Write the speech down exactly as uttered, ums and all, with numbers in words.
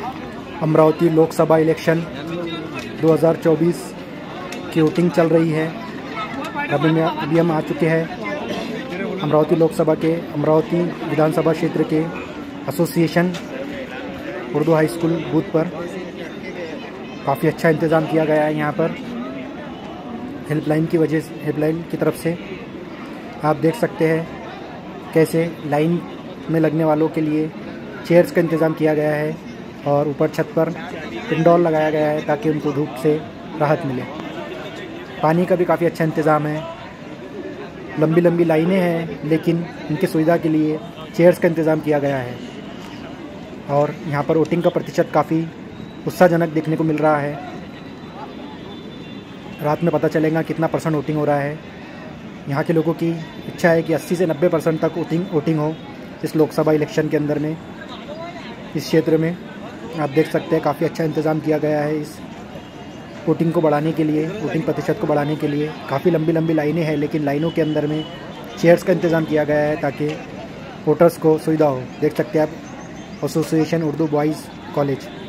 Amravati Lok Sabha election दो हज़ार चौबीस की वोटिंग चल रही है। अभी में अभी हम आ चुके हैं अमरावती लोकसभा के अमरावती विधानसभा क्षेत्र के association Urdu high school booth पर। काफ़ी अच्छा इंतज़ाम किया गया है यहाँ पर हेल्पलाइन की वजह से, हेल्पलाइन की तरफ से। आप देख सकते हैं कैसे लाइन में लगने वालों के लिए चेयर्स का इंतज़ाम किया गया है और ऊपर छत पर पिंडॉल लगाया गया है ताकि उनको धूप से राहत मिले। पानी का भी काफ़ी अच्छा इंतज़ाम है। लंबी लंबी लाइनें हैं लेकिन उनकी सुविधा के लिए चेयर्स का इंतज़ाम किया गया है और यहाँ पर वोटिंग का प्रतिशत काफ़ी उत्साहजनक देखने को मिल रहा है। रात में पता चलेगा कितना परसेंट वोटिंग हो रहा है। यहाँ के लोगों की इच्छा है कि अस्सी से नब्बे परसेंट तक वोटिंग वोटिंग हो इस लोकसभा इलेक्शन के अंदर में। इस क्षेत्र में आप देख सकते हैं काफ़ी अच्छा इंतज़ाम किया गया है इस वोटिंग को बढ़ाने के लिए, वोटिंग प्रतिशत को बढ़ाने के लिए। काफ़ी लंबी लंबी लाइनें हैं लेकिन लाइनों के अंदर में चेयर्स का इंतज़ाम किया गया है ताकि वोटर्स को सुविधा हो। देख सकते हैं आप एसोसिएशन उर्दू बॉयज़ कॉलेज।